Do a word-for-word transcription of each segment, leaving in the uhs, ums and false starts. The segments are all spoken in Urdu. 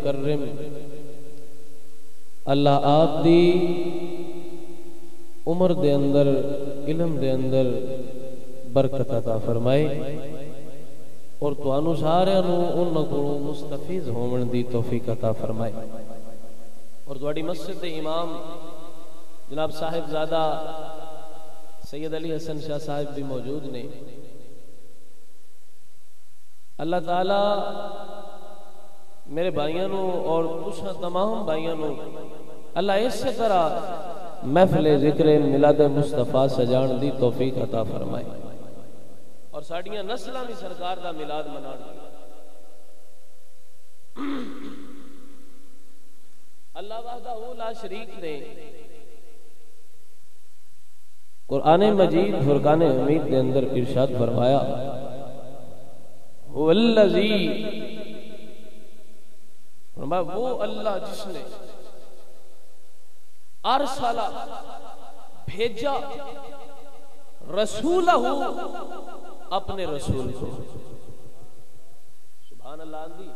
مکرم اللہ آپ دی عمر دے اندر علم دے اندر برکت عطا فرمائے اور تانوں سارے نوں انہاں کولوں مستفیض ہون دی توفیق عطا فرمائے. اور تواڈی مسجد دے امام جناب صاحب زادہ سید علی حسن شاہ صاحب بھی موجود نے. اللہ تعالی میرے بھائیاں نوں اور تساں تمام بھائیاں نوں اللہ اس طرح محفل ذکر میلاد مصطفیٰ سجان دی توفیق عطا فرمائے اور ساڈیاں نسلاں بھی سرکار دا میلاد منان. اللہ وحدہ لا شریک نے قرآن مجید فرقان حمید کے اندر ارشاد فرمایا هو الذی فرمایا وہ اللہ جس نے ارسل بھیجا رسولہ اپنے رسول کو. سبحان اللہ آندھی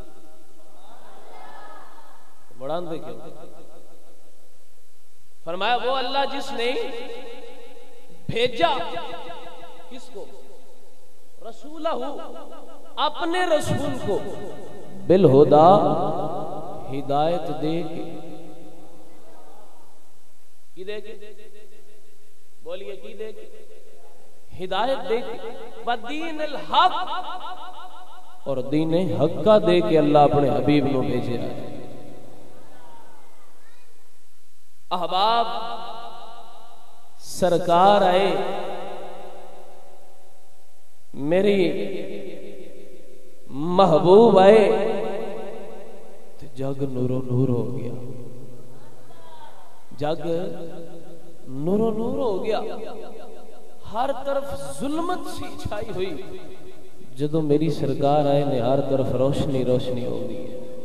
بڑھان دے کیوں فرمایا وہ اللہ جس نے بھیجا کس کو رسولہ اپنے رسول کو بالہدا ہدایت دے کے کی دے کے بولیے کی دے کے ہدایت دے کے ودین الحق اور دین حق کا دے کے اللہ اپنے حبیب نو بھیجے آئے. احباب سرکار آئے میری محبوب آئے تو جگ نور و نور ہو گیا. جگ نور و نور ہو گیا. ہر طرف ظلمت سی چھائی ہوئی جدو میری سرکار آئے نے ہر طرف روشنی روشنی ہو گئی.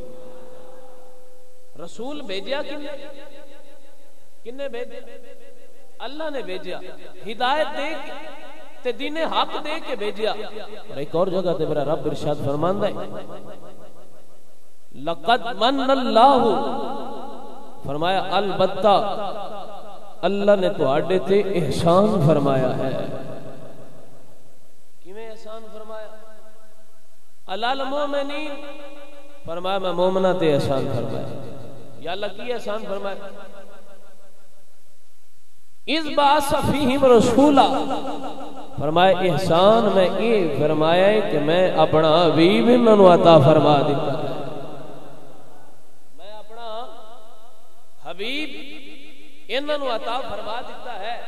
رسول بھیجا کنے کنے بھیجا اللہ نے بھیجا ہدایت دے کے تے دین حق دے کے بھیجا. اور ایک اور جگہ تے میرا رب ارشاد فرماندا ہے لقد من اللہ فرمایا البتہ اللہ نے تواڈے تے احسان فرمایا ہے. کیویں احسان فرمایا؟ الل مومنین فرمایا میں مومنہ تے احسان فرمایا. یا اللہ کی احسان فرمایا؟ اذ بعث فیہم رسولا فرمایا احسان میں یہ فرمایا ہے کہ میں اپنا حبیب انہوں عطا فرما دیتا ہے. میں اپنا حبیب انہوں عطا فرما دیتا ہے.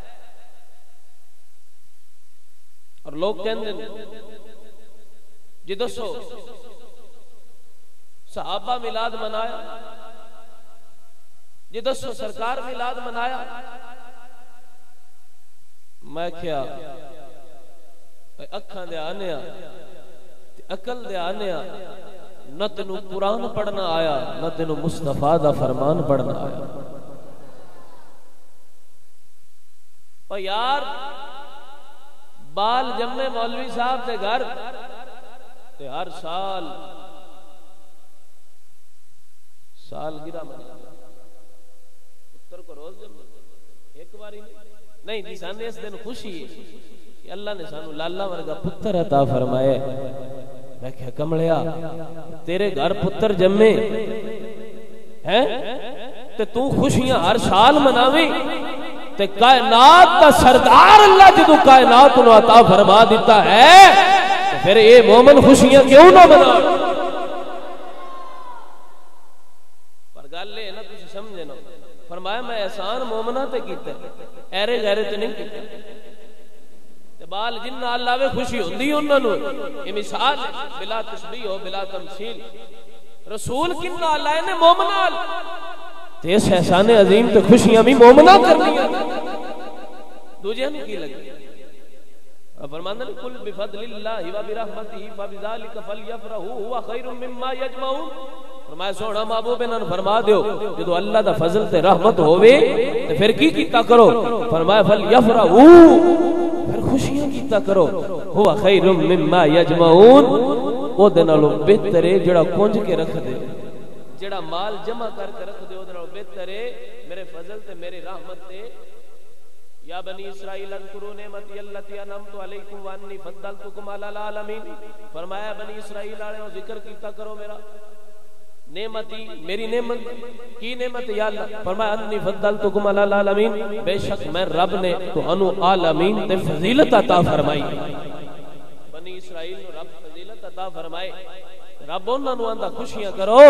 اور لوگ کہندے جی دسو صحابہ میلاد منایا جی دسو سرکار میلاد منایا. میں کیا اکھاں دے آنے عقل دے آنے نہ تینو قرآن پڑھنا آیا نہ تینو مصطفیٰ دا فرمان پڑھنا آیا. اور یار بال جمے مولوی صاحب دے گھر تے ہر سال سال گرہ منا پتر کو روز جمع ایک باری نہیں نہیں جی سانے اس دن خوشی ہے کہ اللہ نے سانو لالا ورگا پتر عطا فرمائے. میں کہا کملیا تیرے گھر پتر جمے ہیں تے تو خوشیاں ہر سال مناویں تے کائنات کا سردار اللہ جدو کائنات انہوں عطا فرما دیتا ہے تو پھر اے مومن خوشیاں کیوں نہ منا. پر گل لے نا تسی سمجھے نا فرمایا میں احسان مومنہ تے کیتا ایرے غیرے تے نہیں کیتا. بال جن اللہ وے خوشی ہوندی انہاں نو یہ مثال بلا تشبیہ ہو بلا تمثیل. رسول کن اللہ نے مومنہ تے اس احسان عظیم تے خوشیاں بھی مومنہ کرنیاں دوجے ہم کی لگی. فرمانا کل بفضل اللہ و برحمتہ فبذالک فلیفرحوا هو خیر مما یجمعون. فرمایا سونا محبوب انہاں فرما دیو جدو اللہ دا فضل تے رحمت ہووے تے پھر کی کیتا کرو. فرمایا فلیفرحوا پھر خوشیاں کیتا کرو. هو خیر مما یجمعون او دے نالوں بہتر ہے جڑا کنج کے رکھ دے جڑا مال جمع کر کے رکھ دے او نال بہتر ہے میرے فضل تے میری رحمت تے یا بنی اسرائیل اذکروا نعمتی التی انعمت علیکم وانی فضلتکم علی العالمین فرمایا بنی اسرائیل والےو ذکر کیتا کرو میرا نعمتی میری نعمت کی نعمت یا اللہ فرمایا انی فضلتکم علی العالمین بے شک میں رب نے تانوں عالمین تے فضیلت عطا فرمائی بنی اسرائیل نو رب فضیلت عطا فرمائے رب انہاں نو آندا خوشیاں کرو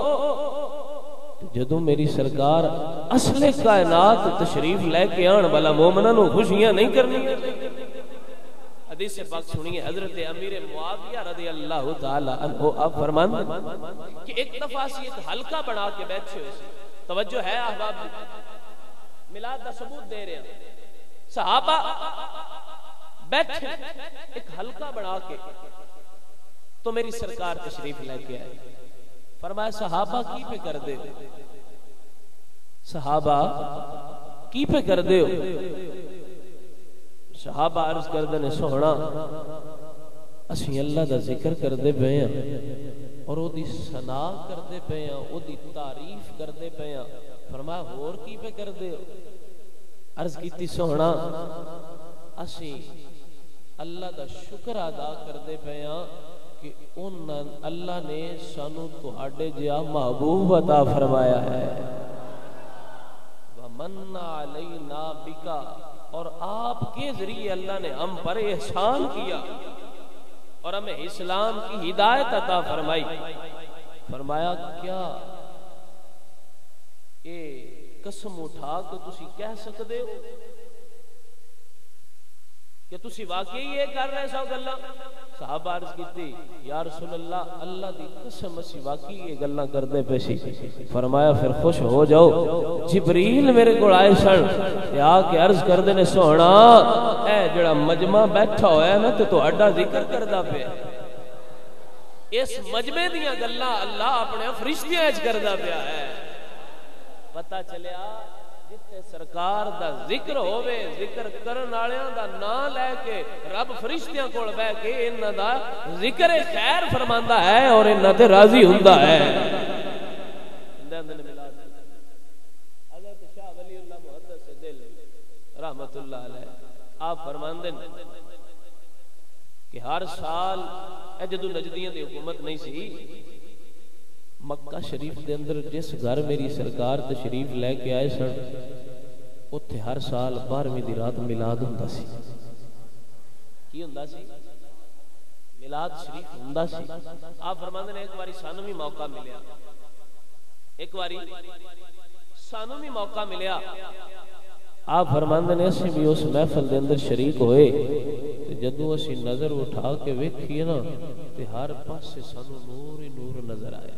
جدوں میری سرکار اصل کائنات تشریف لے کے آن والا مومناں نو خوشیاں نہیں کرنی حدیث پاک سنیے حضرت امیر معاویہ رضی اللہ تعالی عنہ آپ فرماتے کہ ایک دفعہ سی ایک حلقہ بنا کے بیٹھے ہوئے توجہ ہے احباب میلاد دا ثبوت دے رہے ہیں صحابہ بیٹھے ایک حلقہ بنا کے تو میری سرکار تشریف لے کے آئے فرمایا صحابہ کی پہ کر دے صحابہ کی پہ کر دے صحابہ عرض کر دے سونا اسی اللہ دا ذکر کر دے پے ہیں اور او دی ثنا کر دے پے ہیں او دی تعریف کر دے پے ہیں فرمایا اور کی پہ کر دے عرض کیتی سونا اسی اللہ دا شکر ادا کر دے پے ہیں کہ اللہ نے سانو تہاڈے جیا محبوب عطا فرمایا ہے وَمَنَّ عَلَيْنَا بِكَ اور آپ کے ذریعے اللہ نے ہم پر احسان کیا اور ہمیں اسلام کی ہدایت عطا فرمائی فرمایا کیا اے قسم اٹھا کے تسی کہہ سکتے ہو کہ تسی واقعی یہ کر رہے سو گلاں صحابہ عرض کیتی یا رسول اللہ اللہ دی قسم اسی واقعی یہ گلاں کردے پے سی فرمایا پھر خوش ہو جاؤ جبریل میرے کول آئے سن تے آ کے عرض کردے نے سونا اے جڑا مجمع بیٹھا ہویا ہے نا تے تہاڈا ذکر کردا پیا اس مجمع دیاں گلاں اللہ اپنے فرشتیاں وچ کردا پیا ہے پتہ چلیا جتے سرکار دا ذکر ہووے ذکر کرن والیاں دا نام لے کے رب فرشتیاں کول بیٹھ کے انہاں دا ذکر خیر فرماندا ہے اور انہاں تے راضی ہوندا ہے حضرت شاہ ولی اللہ محدث دل رحمت اللہ علیہ آپ فرماندے کہ ہر سال اے جدوں نجدیاں دی حکومت نہیں سی مکہ شریف دے اندر جس گھر میری سرکار تشریف لے کے آئے سن اوتھے ہر سال بارہویں دی رات میلاد ہوندا سی کی ہوندا سی میلاد شریف ہوندا سی آپ فرماندے نے ایک باری سانو بھی موقع ملیا ایک باری سانو بھی موقع ملیا آپ فرماندے نے اسی بھی اس محفل دے اندر شریک ہوئے تے جدوں اسی نظر اٹھا کے ویکھیے نا تے ہر پاسے سانو نور ہی نور نظر آیا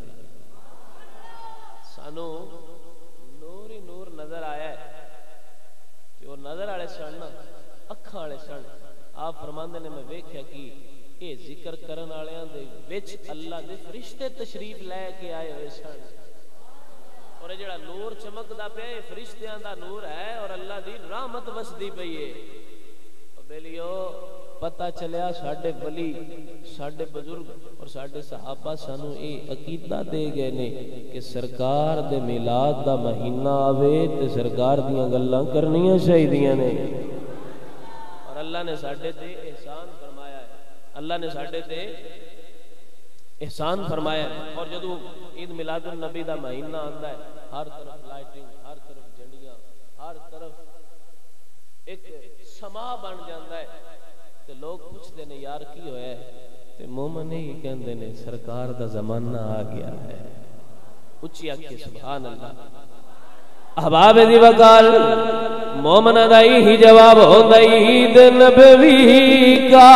سانو نور ہی نور نظر آیا ہے کہ وہ نظر آلے سن اکھاں والے سن آپ فرماندے نے میں ویکھیا کہ اے ذکر کرن والیاں دے وچ اللہ دے فرشتے تشریف لے کے آئے ہوئے سن اور جڑا نور چمکدا پیا اے فرشتیاں دا نور ہے اور اللہ دی رحمت وسدی پئی ہے او بیلیو پتہ چلیا ساڈے ولی ساڈے بزرگ اور ساڈے صحابہ سانو اے عقیدہ دے گئے نے کہ سرکار دے میلاد دا مہینہ آوے تے سرکار دیاں گلاں کرنیاں چاہیدیاں نے اور اللہ نے ساڈے تے احسان فرمایا ہے اللہ نے ساڈے تے احسان فرمایا ہے اور جدوں عید میلاد النبی دا مہینہ آندا ہے ہر طرف لائٹنگ ہر طرف جھنڈیاں ہر طرف ایک سما بن جاندا ہے تے لوگ پوچھتے نے یار کی ہویا ہے تے مومن ہی کہندے نے سرکار دا زمانہ آ گیا ہے اچھی آکھے سبحان اللہ احباب دی وقال مومن دا ہی جواب ہوندا عید نبوی کا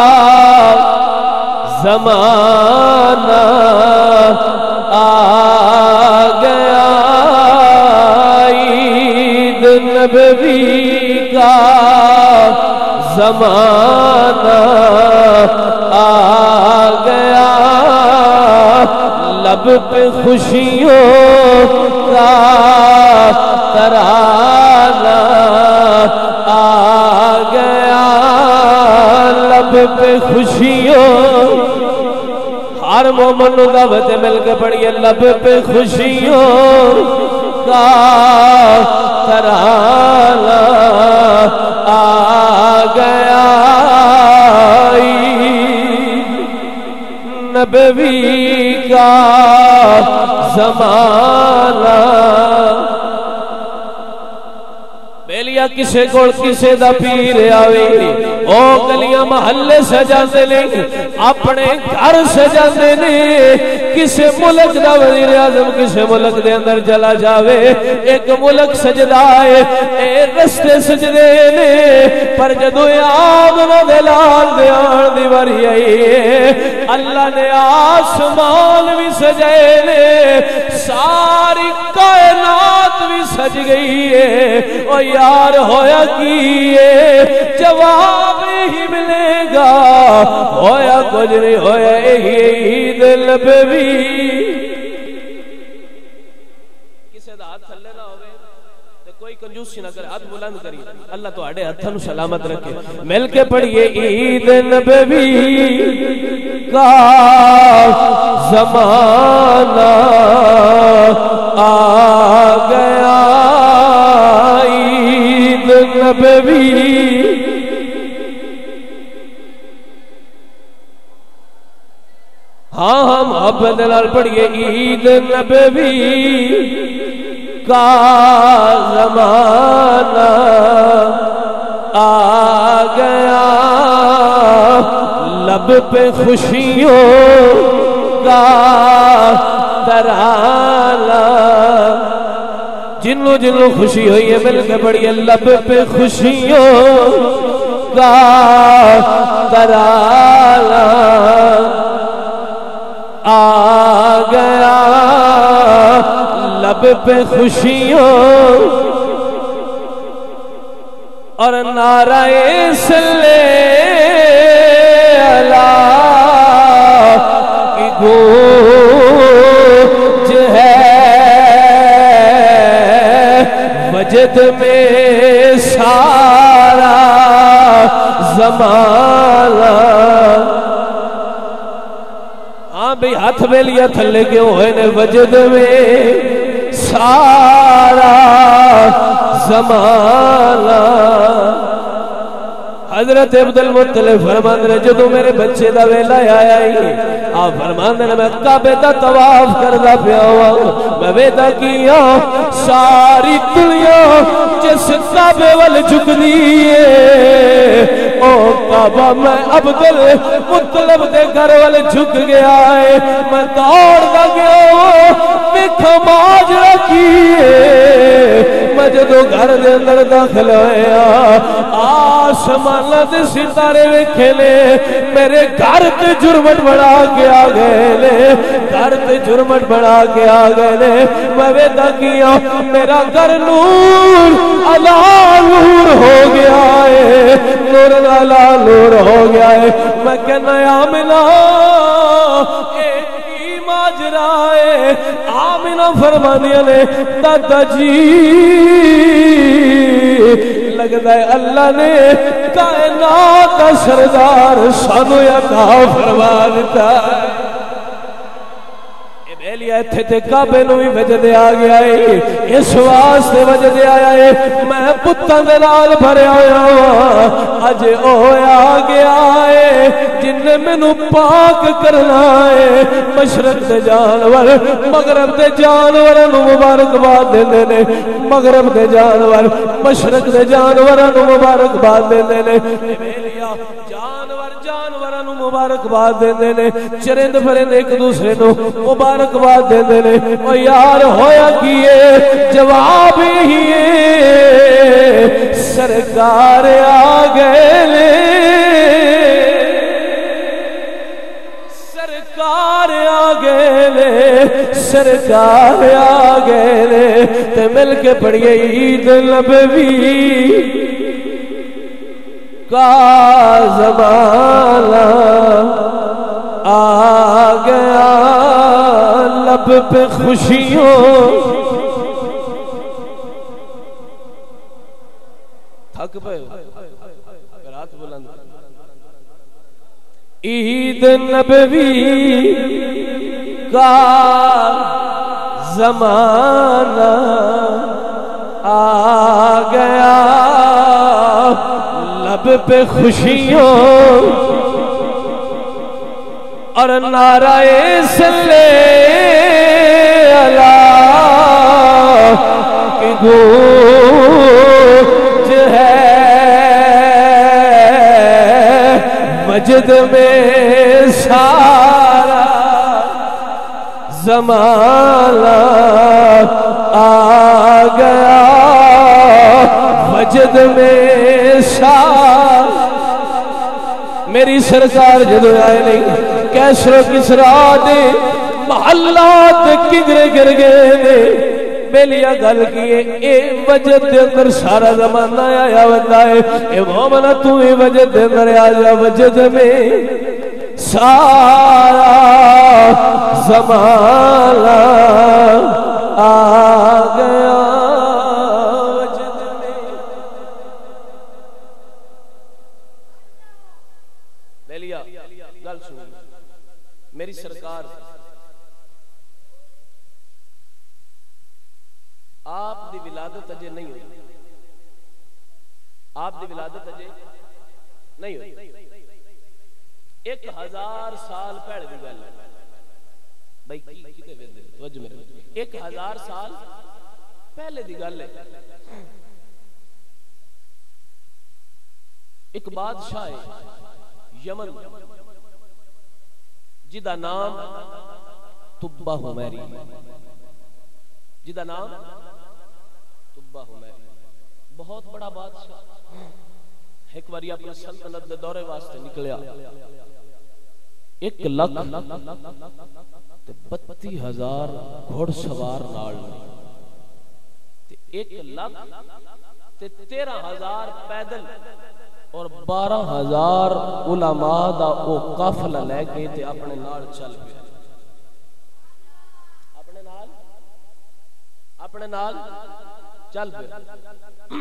زمانہ آ گیا عید نبوی کا زمانہ آ گیا لب پہ خوشیوں کا ترانہ آ گیا لب پہ خوشیوں ہر مومن نو دعوت مل کے پڑھیے لب پہ خوشیوں کا ترانہ آ گیا نبوی کا زمانہ بیلیا کسے کوڑ کسے دا پیر آوی او گلیاں محلے سجاندے نے اپنے گھر سجاندے نے کسے ملک دا وزیر اعظم کسے ملک دے اندر چلا جاوے ایک ملک سجدہ ہے اے رستے سجدے نے پر جدو آمنہ دے لال دے آن دی واری آئی اللہ نے آسمان بھی سجائے نے ساری کائنات بھی سج گئی ہے او یار ہویا کیے جواب ہی ملے گا ہویا کچھ نہیں ہویا عید نبوی کسے دا ہاتھ تھلے نہ ہوئے تو کوئی کنجوسی نہ کرے ہاتھ بلند کریے اللہ تو آڑے ہتھاں نو سلامت رکھے مل کے پڑھیے عید نبوی کا زمانہ آ گیا عید نبوی ہاں ہاں محبت لال پڑھئے عید نبوی کا زمانہ آ گیا لب پہ خوشیوں کا ترانہ جنو جنو خوشی ہوئی ہے مل کے پڑھئے لب پہ خوشیوں کا ترانہ آ گیا لب پہ خوشیوں اور نعرہ صلی اللہ کی گونج ہے وجد میں سارا زمانہ ہاں بھئی ہاتھ میں لیا تھلے کے ہوئے نے وجد میں سارا زمانہ حضرت عبدالمطلب فرمان رہے جدو میرے بچے دا ویلا آیا ہی آپ فرمان رہے میں کعبے دا طواف کردہ پیا ہوا میں ویدہ کیا ساری دنیا جس کعبے وال جھک دیئے او کعبہ میں عبدالمطلب دے گھر والے جھک گیا ہے میں دوڑ دا گیا میکھا ماجرہ کیے میں جدو گھر دے اندر داخل ہویا آسمان دے ستارے ویکھے لے میرے گھر تے جرمٹ بڑھا کے آ گئے لے گھر تے جرمٹ بڑھا کے آ گئے لے میں ویدہ کیا میرا گھر نور علا نور ہو گیا ہے نور علا نور ہو گیا ہے میں کہنا آمنہ ایک ہی ماجرہ ہے آمنہ فرمانیہ نے دادا جی لگتا ہے اللہ نے کائنات کا سردار سانو یا کہا فرما دیتا ہے بیلیا تھے تے کعبے نو بھی وجدے آ گیا ہے اس واسطے وجدے آیا ہے میں پتاں دے نال بھرے آیا ہوں اج او آ گیا ہے جن نے مینوں پاک کرنا ہے مشرق دے جانور مغرب دے جانوراں نو مبارکباد دیندے نے مغرب دے جانور مشرق دے جانوراں نو مبارکباد دیندے نے بیلیا جانور جانوراں نو مبارکباد دیندے نے چرند پرند ایک دوسرے نو مبارکباد دیندے نے او یار ہویا کیے جواب ہی سرکار آ گئے لے سرکار آ گئے لے سرکار آ گئے لے تے مل کے پڑھئے عید نبوی کا زمانہ آ گیا لب پہ خوشیوں تھک پہ اگر ہاتھ بلند عید نبوی کا زمانہ آ گیا، لب پہ خوشیوں اور نعرہ صلی اللہ کی گونج ہے، مجد میں سارا زمانہ آ گیا، مجد میں سارا میری سرکار جدو آئے نہیں کیسر و کسرا دے محلات کدھر گر گئے نے بیلیا گل کیے اے وجد دے اندر سارا زمانہ آیا بندہ ہے، اے مومنہ تو اے وجد دے اندر آیا، وجد میں سارا زمانہ آ گیا، وجد میں بیلیا گل سنو میری سرکار آپ دی ولادت اجے نہیں ہوئی، آپ دی ولادت اجے نہیں ہوئی، ایک ہزار سال پہلے دی گل ہے بھائی کتے ویندے توجہ میرے ایک ہزار سال پہلے دی گل ہے، ایک بادشاہ ہے یمن جدا نام تبہ حمیری، جدا نام تبہ حمیری، بہت بڑا بادشاہ، ایک باری اپنے سلطنت دے دورے واسطے نکلیا، ایک لکھ تے بتی ہزار گھوڑ سوار نال، ایک لکھ تے تیرہ ہزار پیدل اور بارہ ہزار علماء دا او قافلہ لے کے تے اپنے نال چل پیا، اپنے نال اپنے نال چل پیا،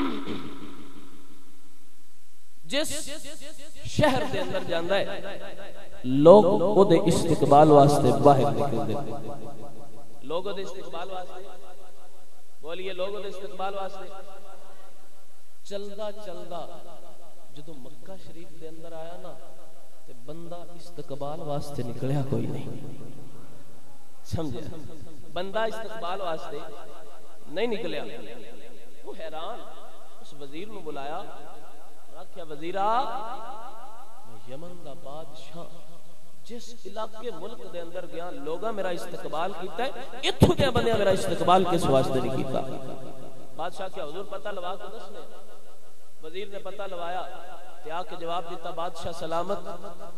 جس شہر دے اندر جاندا ہے لوگ او دے استقبال واسطے باہر نکل دے، لوگ او دے استقبال واسطے بولیے، لوگ او دے استقبال واسطے چلدا چلدا جدو مکہ شریف دے اندر آیا نا تے بندہ استقبال واسطے نکلیا کوئی نہیں، سمجھے بندہ استقبال واسطے نہیں نکلیا، وہ حیران اس وزیر نو بلایا، کیا وزیرہ میں یمن دا بادشاہ جس علاقے ملک دے اندر گیا لوگا میرا استقبال کیتا ہے، اتھو دیا بندیا میرا استقبال کس واسطے نہیں کیتا، بادشاہ کیا حضور پتہ لوا کے دسنے، وزیر نے پتہ لوایا تے آ کے جواب دیتا بادشاہ سلامت،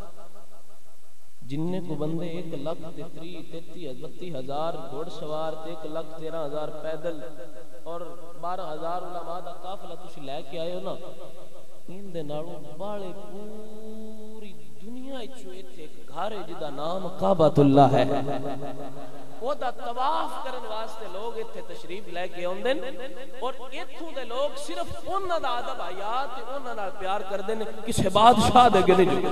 جننے کو بندے ایک لکھ تے تری تیتی بتی ہزار گھوڑ سوار تے ایک لکھ تیرہ ہزار پیدل اور بارہ ہزار علماء دا قافلہ تسی لے کے آئے ہو نا، ان دے نالوں بالے پوری دنیا اچھو ایتھے ایک گھارے جدا نام کعبۃ اللہ ہے، وہ دا طواف کرن واسطے لوگ ایتھے تشریف لے کے اوندن اور ایتھوں دے لوگ صرف انہاں دا ادب حیات تے انہاں نال پیار کردے نے، کسے بادشاہ دے گلے جو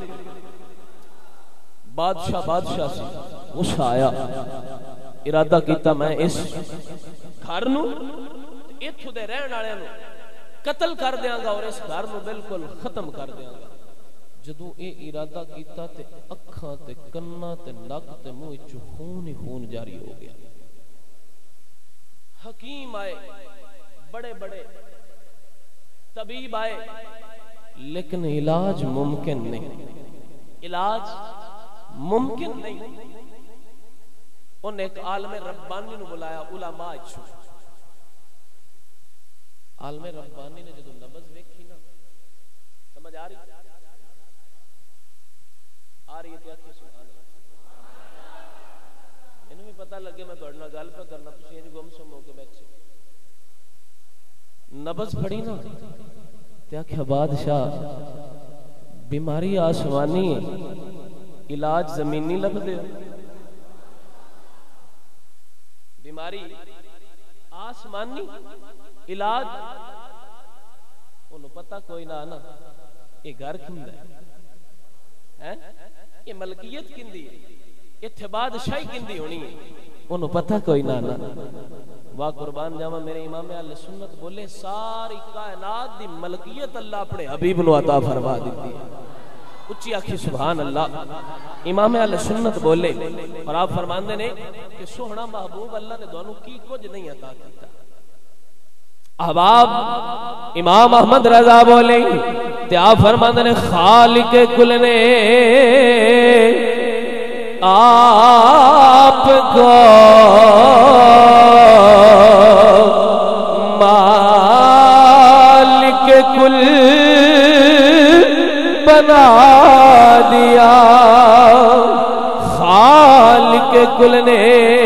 بادشاہ بادشاہ سی غصہ آیا، ارادہ کیتا میں اس گھر نو ایتھوں دے رہن والےاں نو قتل کر دیاں گا اور اس گھر نو بالکل ختم کر دیاں گا، جدوں اے ارادہ کیتا تے اکھاں تے کناں تے نک تے منہ وچوں خون ہی خون جاری ہو گیا، حکیم آئے بڑے بڑے طبیب آئے لیکن علاج ممکن نہیں، علاج ممکن نہیں، انہیں ایک عالم ربانی نو بلایا علماء اچھو، عالم ربانی نے جدو نبض ویکھی نا سمجھ آ رہی آ رہی ہے کیا کہ سبحان اللہ، انہوں بھی پتہ لگے میں دوڑنا گال پہ کرنا تسی یہ گم سم ہو کے بیٹھے نبض پڑی نا کیا کہ بادشاہ بیماری آسمانی علاج زمینی لب دے، بیماری آسمانی علاج انہوں پتہ کوئی نہ آنا یہ گھر کھندا ہے، یہ ملکیت کندی ہے، اتھے بادشاہی کندی ہونی ہے، انہوں پتہ کوئی نہ نہ واہ قربان جاواں میرے امام اہل سنت بولے ساری کائنات دی ملکیت اللہ اپنے حبیب نو عطا فرما دیتی ہے، اچھی آکھی سبحان اللہ۔ امام اہل سنت بولے اور آپ فرماندے نے کہ سوہنا محبوب اللہ نے دونوں کی کچھ نہیں عطا کیتا۔ احباب امام احمد رضا بولے تے آپ فرماندے نے خالق کل نے آپ کو مالک کل بنا دیا، خالق کل نے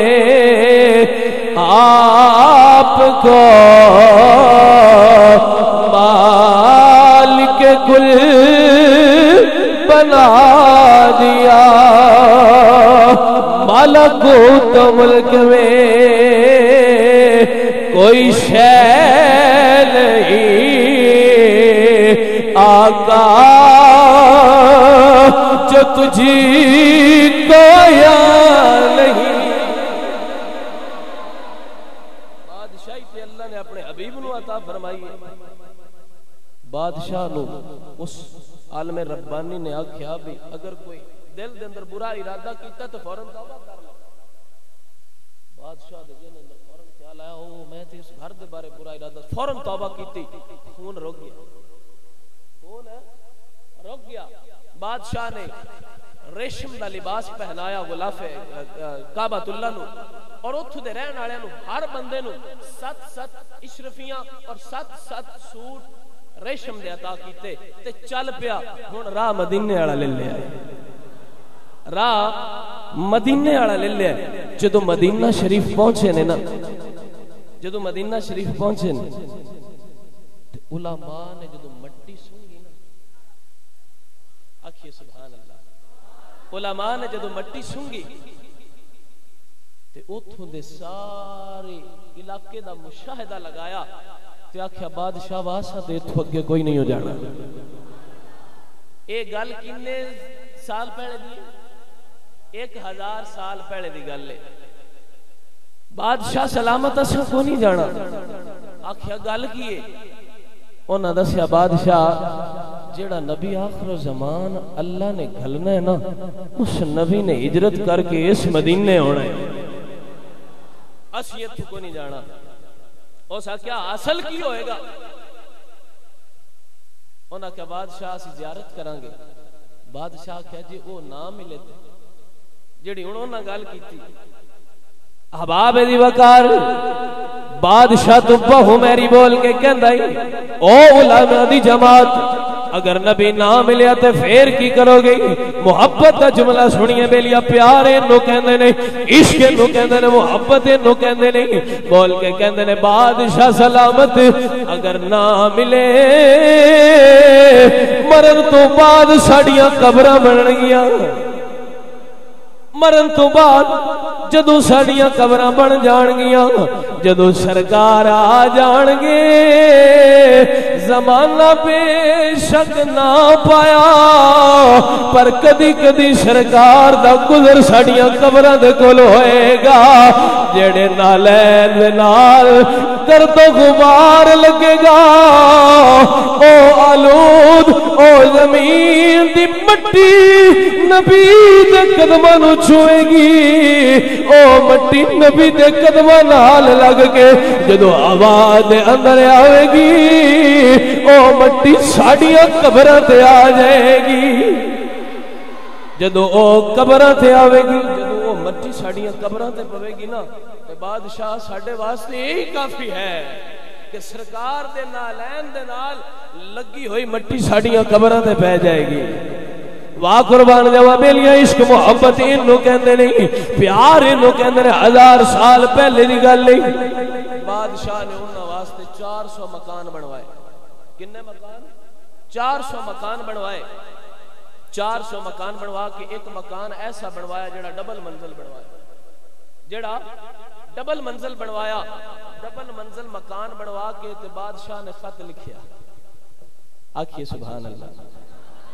آپ کو مالک کل بنا دیا، ملکوت ملک میں کوئی شے نہیں آقا جو تجھی کو یا نہیں۔ بادشاہی تے اللہ نے اپنے حبیب نو عطا فرمائی ہے۔ بادشاہ نو اس عالم ربانی نے آکھیا بھی اگر کوئی دل دے اندر برا ارادہ کیتا تو فوراً توبہ کر لے۔ بادشاہ دے ذہن اندر فوراً خیال آیا او میں تے اس گھر دے بارے برا ارادہ، فوراً توبہ کیتی، خون رک گیا، خون رک گیا۔ بادشاہ نے ریشم دا لباس پہنایا غلاف کعبۃ اللہ نو، اور اتھو دے رہن والے نو ہر بندے نو ست ست اشرفیاں اور ست ست سوٹ ریشم دے عطا کیتے تے چل پیا۔ ہن راہ مدینے والا لے لیا، راہ مدینے والا لے لیا۔ جدو مدینہ شریف پہنچے نے نا، جدو مدینہ شریف پہنچے نے تے علماء نے جدو مٹی سونگی نا، آکھیے سبحان اللہ، علماء نے جدو مٹی سونگی تے اتھوں دے سارے علاقے دا مشاہدہ لگایا تے آکھیا بادشاہ واسا تے اتھوں اگے کوئی نہیں ہو جانا۔ ایک گل کنے سال پہلے دی؟ ایک ہزار سال پہلے دی گل ہے۔ بادشاہ سلامت اسا کو نہیں جانا، آکھیا گل کیے؟ انہاں دسیا بادشاہ جیڑا نبی آخر زمان اللہ نے گھلنا ہے نا، اس نبی نے ہجرت کر کے اس مدینے ہونا ہے، اسیت کو نہیں جانا۔ اسا کیا اصل کی ہوئے گا؟ انہاں کیا بادشاہ اسی زیارت کرانگے؟ بادشاہ کیا جی وہ نام ملے تھے جیڑی انہوں نے گل کی تھی۔ احباب دی وقار بادشاہ تو بہو میری بول کے کہندائی او علماء دی جماعت اگر نبی نہ ملیا تے پھر کی کرو گے؟ محبت دا جملہ سنیے بیلیا، پیارے نو کہندے نے، عشق نو کہندے نے، محبت نو کہندے نے، بول کے کہندے نے بادشاہ سلامت اگر نہ ملے مرن تو بعد ساڑیاں قبراں بن گیاں، مرن تو بعد جدو ساڑیاں قبراں بن جان گیاں، جدو سرکار آ جان گے زمانہ بے شک نہ پایا پر کدی کدی سرکار دا گزر ساڑیاں قبراں دے کول ہوئے گا، جڑے نالین دے نال گرد و غبار لگے گا، او آلود او زمین دی مٹی نبی دے قدماں نو چھوئے گی، او مٹی نبی دے قدماں نال لگ کے جدو آواز دے اندر آئے گی، او مٹی ساڑیاں قبراں تے آ جائے گی، جدو او قبراں تے آئے گی، جدو او مٹی ساڑیاں قبراں تے پوے گی نا، تے بادشاہ ساڑے واسطے یہی کافی ہے کہ سرکار دے نالین دے نال لگی ہوئی مٹی ساڑیاں قبراں تے پہ جائے گی۔ واہ قربان جاواں بیلیاں عشق محبت انہوں کہندے نہیں، پیار انہوں کہندے نہیں، ہزار سال پہلے دی گل نہیں۔ بادشاہ نے انہاں واسطے چار سو مکان بنوائے، کنے مکان؟ چار سو مکان بنوائے، چار سو مکان بنوا کے ایک مکان ایسا بنوایا جڑا ڈبل منزل بنوایا، جڑا ڈبل منزل بنوایا، ڈبل منزل مکان بنوا کے تے بادشاہ نے خط لکھیا، آکھیے سبحان اللہ،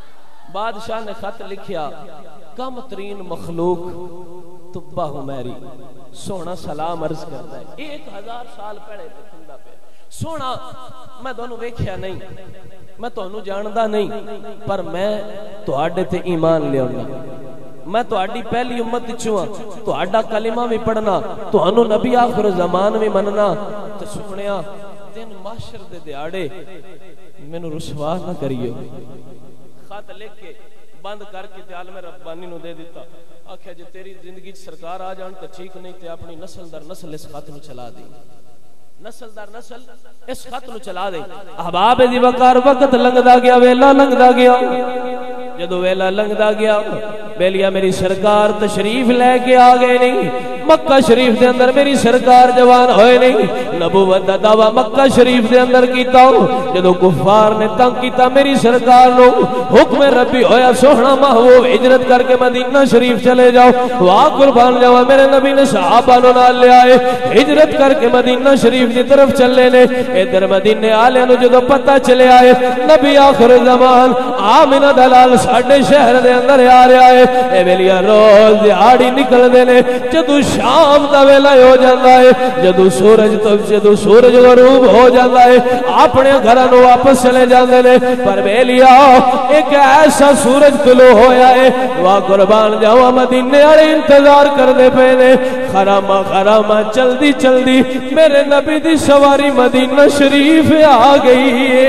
بادشاہ نے خط لکھیا کم ترین مخلوق تبا حمیری سونا سلام عرض کرتا ہے ایک ہزار سال پہلے لکھندا پہ سونا میں دونوں ویکھیا نہیں میں تانوں جاندا نہیں پر میں تواڈے تے ایمان لیاؤنا میں تواڈی پہلی امت وچوں ہاں تواڈا کلمہ بھی پڑھنا تانوں نبی آخر زمان بھی مننا تے سونیا دن محشر دے دیاڑے مینوں رسوا نہ کریو خط لکھ کے بند کر کے تے عالم ربانی نو دے دیتا آکھیا جے تیری زندگی سرکار آ جان تے ٹھیک نہیں تے اپنی نسل در نسل اس خط نو چلا دی نسل در نسل اس خط نو چلا دے احباب دی وقار وقت لنگدا گیا ویلا لنگدا گیا جدو ویلا لنگدا گیا بیلیا میری سرکار تشریف لے کے آ گئے نہیں مکہ شریف دے اندر میری سرکار جوان ہوئے نہیں نبوت دا دعویٰ مکہ شریف دے اندر کیتا ہو جدو کفار نے تنگ کیتا میری سرکار نو حکم ربی ہویا سوہنا محبوب ہجرت کر کے مدینہ شریف چلے جاؤ وہاں قربان جاؤ میرے نبی نے صحابہ نو نال لے آئے ہجرت کر کے مدینہ شریف دی طرف چلے نے ادھر مدینے آلے نو جدو پتہ چلے آئے نبی آخر زمان آمنہ دلال ساڑھے شہر دے اندر آ رہے آئے اے ویلیا روز دیہاڑی نکل دے نے جدو شام دا ویلا ہو جاتا ہے جدو سورج تو جدو سورج غروب ہو جاتا ہے اپنے گھراں نو واپس چلے جاندے نے پر ویلیا ایک ایسا سورج طلوع ہویا ہے وا قربان جاواں مدینے والے انتظار کردے پے نے خراما خراما چلدی چلدی میرے نبی دی سواری مدینہ شریف آ گئی ہے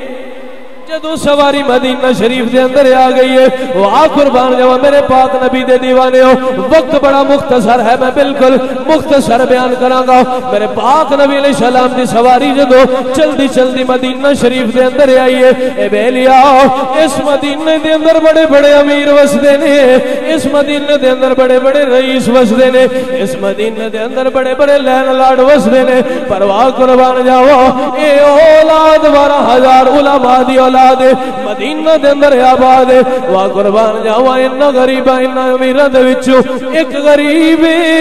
جدو سواری مدینہ شریف دے اندر آ گئی ہے وہاں قربان جاواں میرے پاک نبی دے دیوانے ہو وقت بڑا مختصر ہے میں بالکل مختصر بیان کراں گا میرے پاک نبی علیہ السلام دی سواری جدو چلدی چلدی مدینہ شریف دے اندر آئی ہے اے بیلیا اس مدینہ دے اندر بڑے بڑے امیر وسدے نے اس مدینہ دے اندر بڑے بڑے رئیس وسدے نے اس مدینہ دے اندر بڑے بڑے لین لاڈ وسدے نے پر وہاں قربان جاواں اے اولاد بارہ ہزار علماء دی اولاد مدینہ دے اندر آباد ہے وا قربان جاواں انہاں غریباں انہاں امیراں دے وچوں ایک غریب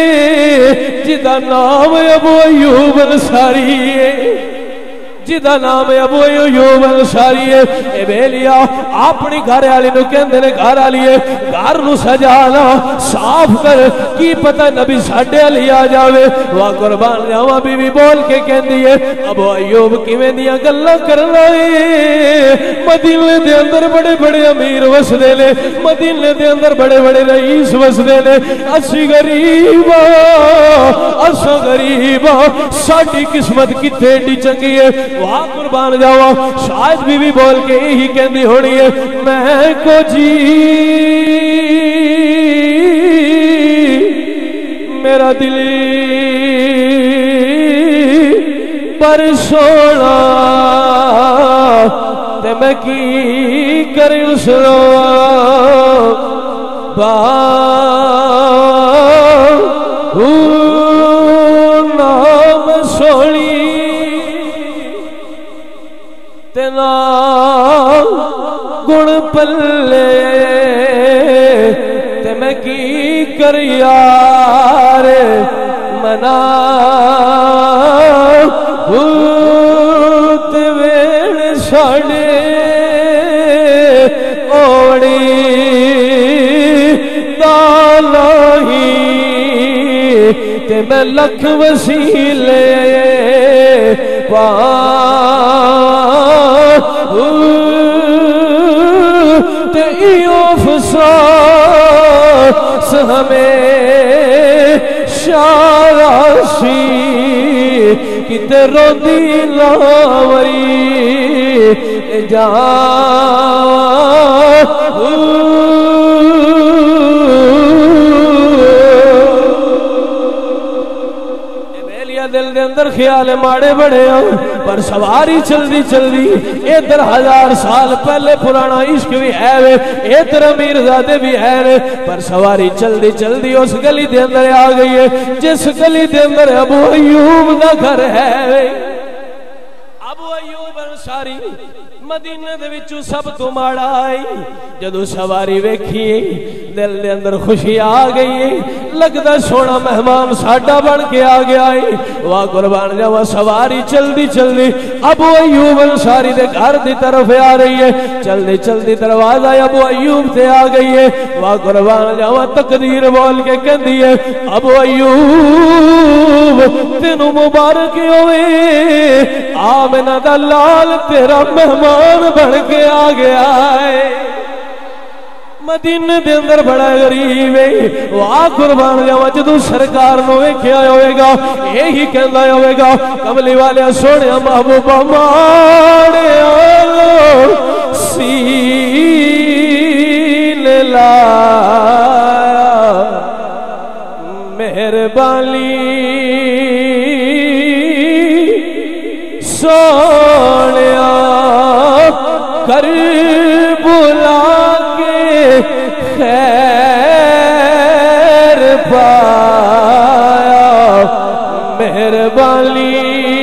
جدا نام ابو ایوب انصاری ہے جدا نام ابو ایوب انصاری ہے اے بیلیا اپنی گھر والی نو کہندے نے گھر والی ہے گھر نو سجانا صاف کر کی پتہ نبی ساڈے علی آ جاوے وا قربان جاواں بی بی بول کے کہندی ہے ابو ایوب کیویں دیاں گلاں کرنا اے مدینے دے اندر بڑے بڑے امیر وسدے نے مدینے دے اندر بڑے بڑے رئیس وسدے نے اسی غریب اساں غریب ساڈی قسمت کتے ایڈی چنگی ہے وہاں قربان جاواں شاید بی بی بول کے یہی کہندی ہونی ہے میں کو جی میرا دل پر سونا تے میں کی کروں سنو با نام سونی تینا گن پلے تے میں کی کر یار منا ہوت ویڑ ساڑے اوڑی دالاہی تے میں لکھ وسیلے پا تے ایو فساس ہمیں شاراسی کتے روندی لاوری جان دل دے اندر خیال ماڑے بڑے ہوں پر سواری چلدی چلدی ادھر ہزار سال پہلے پرانا عشق بھی ہے وے ادھر امیر زادے بھی ہے پر سواری چلدی چلدی اس گلی دے اندر آ گئی ہے جس گلی دے اندر ابو ایوب دا گھر ہے وے ابو ایوب انصاری مدینے دے وچوں سب تو ماڑا آئی جدو سواری ویکھی دل دے اندر خوشی آ گئی لگدا سونا مہمان ساڈا بن کے آ گیا ہے واہ قربان جاواں سواری چلدی چلدی ابو ایوب انصاری دے گھر دی طرف آ رہی ہے چلدی چلدی دروازہ ابو ایوب تے آ گئی ہے واہ قربان جاواں تقدیر بول کے کہندی ہے ابو ایوب تینوں مبارک ہوئے آمنہ دا لال تیرا مہمان بن کے آ گیا ہے مدینے دے اندر بڑا غریب ہے واہ قربان جاواں جدوں سرکار نو ویکھیا ہوئے گا یہی کہندا ہوئے گا کملی والے سونیا محبوبہ ماڑے آلو سین لایا مہربانی سونیا کر بلا خیر پایا مہربانی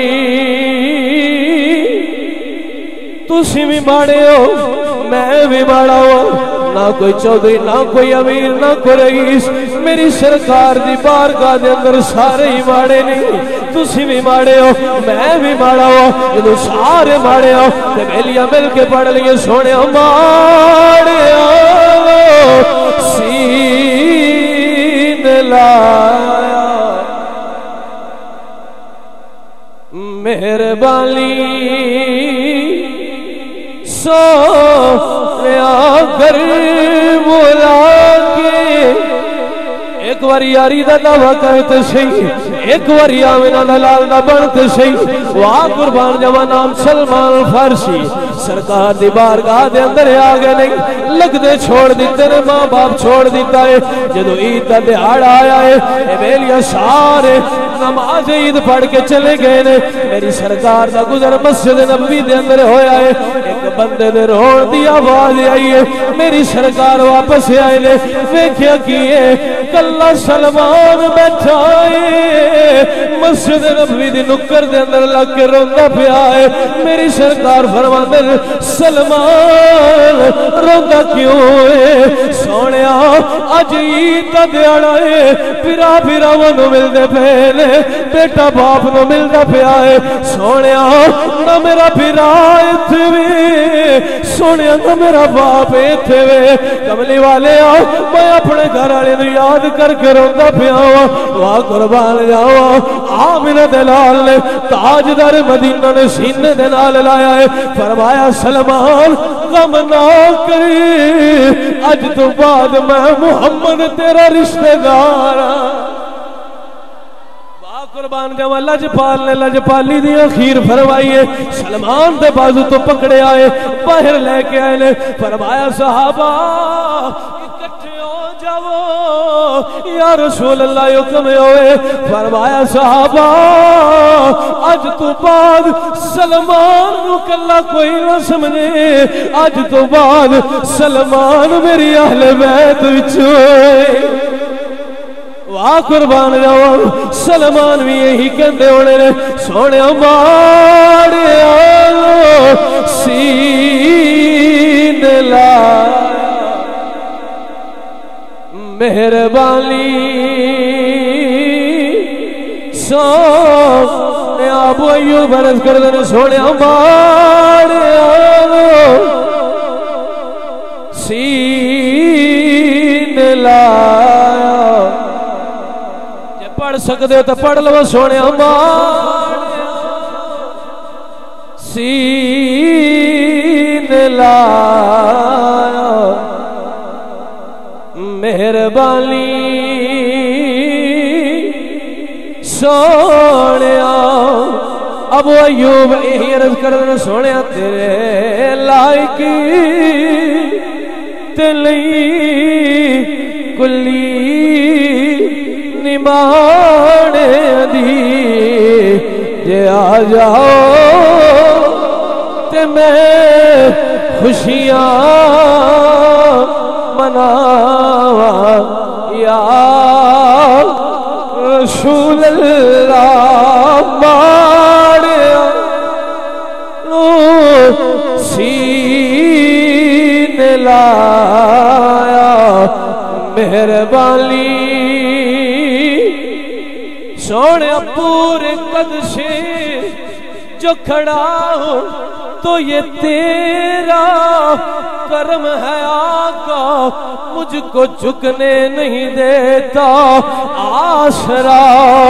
تسی بھی ماڑے ہو میں بھی ماڑا ہوں نہ کوئی چودھری نہ کوئی امیر نہ کوئی رئیس میری سرکار دی بارگاہ دے اندر سارے ہی ماڑے نہیں تسی بھی ماڑے ہو میں بھی ماڑا ہو جدو سارے ماڑے ہو تے بیلیاں مل کے پڑھ لیے سونے ماڑے ہو سین لایا مہربانی سونیا کر بلا کے ایک بار یاری دا دعویٰ کرتے صحیح ایک بار آمنہ دا لال دا بنتے صحیح وہاں قربان جاواں نام سلمان فارسی سرکار دی بارگاہ دے اندر آگے نہیں لگ دے چھوڑ دیتے نے ماں باپ چھوڑ دیتا ہے جدو عید دا دہاڑ آیا ہے اے بیلیاں سارے نماز عید پڑھ کے چلے گئے نے میری سرکار دا گزر مسجد نبوی دے اندر ہویا ہے ایک بندے دے روڑ دی آواز آئی ہے میری سرکار واپس آئے نے ویکھیا کیے کلہ سلمان بیٹھا ہے مسجد نبوی دی نکر دے اندر لگ کے روندہ پیا ہے میری سرکار فرماندے سلمان روندہ کیوں ہے سونیا اج عید دا دہاڑا ہے پھرا پھرا ونو ملدے پہنے بیٹا باپ نو ملدا پیا ہے سونیا نہ میرا بھرا ایتھے وے سونیا نہ میرا باپ ایتھے وے کملی والے آ میں اپنے گھر والے نو یاد کر کے روندا پیا وا واہ قربان جاواں آمنہ دے لال نے تاجدار مدینہ نے سینے دے نال لایا ہے فرمایا سلمان غم نہ کری اج تو بعد میں محمد تیرا رشتہ دار قربان جاواں لجپال نے لجپالی دی اخیر فرمائیے سلمان دے بازو تو پکڑے آئے باہر لے کے آئے نے فرمایا صحابہ اکٹھے ہو جاؤ یا رسول اللہ حکم ہوئے فرمایا صحابہ اج تو بعد سلمان نو کلا کوئی نہ سمجھے اج تو بعد سلمان میری اہل بیت وچ ہوئے واہ قربان جاواں سلمان بھی یہی کہندے ہونے نے سونے ماڑے آلو سین لایا مہربانی سونے ابو ایوب عرض کر دے سونے ماڑے آلو سین لایا پڑھ سکتے ہو تو پڑھ لو سونے سین لایا مہربانی سونے ابو ایوب یہی عرض کرنا سونے تیرے لائق تلی کلی نمانے دی جے آ جاؤ تے میں خوشیاں مناواں یا رسول اللہ ماڑیا نو سین لایا مہربانی سونے پورے قد سے جو کھڑا ہو تو یہ تیرا کرم ہے آقا، مجھ کو جھکنے نہیں دیتا، آسرا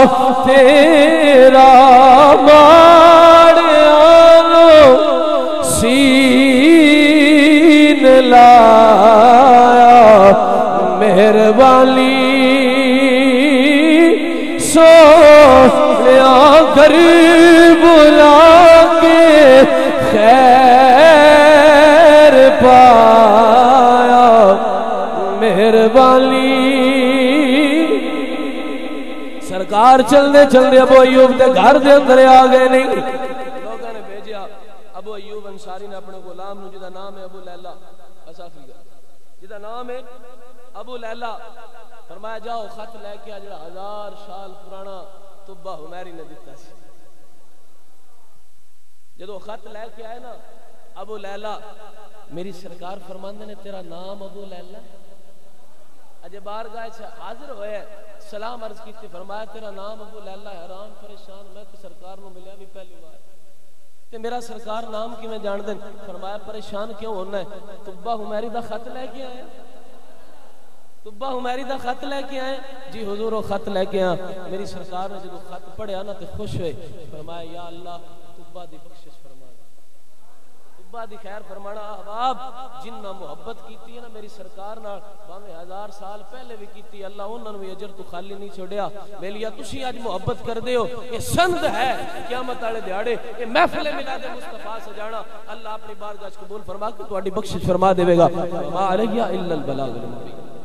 تیرا ماڑیانو سین لایا، مہربانی سویا گھر بلا کے خیر پایا، مہربانی سرکار چلنے چلنے ابو ایوب دے گھر دے اندر آ گئے نہیں، لوگوں نے بھیجیا ابو ایوب انصاری نے اپنے غلام نو جدا نام ہے ابو لیلہ اسافی کا، جدا نام ہے ابو لیلہ، فرمایا جاؤ خط لے کے جڑا ہزار سال پرانا طبہ حمیری نے دیتا سی، جدو خط لے کے آئے نا ابو لیلہ، میری سرکار فرماندے نے تیرا نام ابو لیلہ، اجے بارگاہ سے حاضر ہوئے سلام عرض کیتی، فرمایا تیرا نام ابو لیلہ، حیران پریشان میں تو سرکار نو ملیا بھی پہلی بار، تے میرا سرکار نام کی میں جان دیں، فرمایا پریشان کیوں ہونا ہے، طبہ حمیری دا خط لے کے آئے، طبہ حمیری دا خط لے کے آئے، جی حضور وہ خط لے کے آئے، میری سرکار نے جب خط پڑھیا نا تے خوش ہوئے، فرمایا یا اللہ طبہ دی بخشش فرمانا، طبہ دی خیر فرمانا، احباب جنہ محبت کیتی ہے نا میری سرکار نال باویں ہزار سال پہلے بھی کیتی، اللہ انہوں نے اجر تو خالی نہیں چھوڑیا، میلیا تسی آج محبت کر دے ہو، یہ سند ہے قیامت والے دیہاڑے، یہ محفل میلاد مصطفیٰ سے جانا، اللہ اپنی بارگاہ قبول فرما کے تہاڈی بخشش فرما دے گا، ما علیہ الا البلاغ المبین۔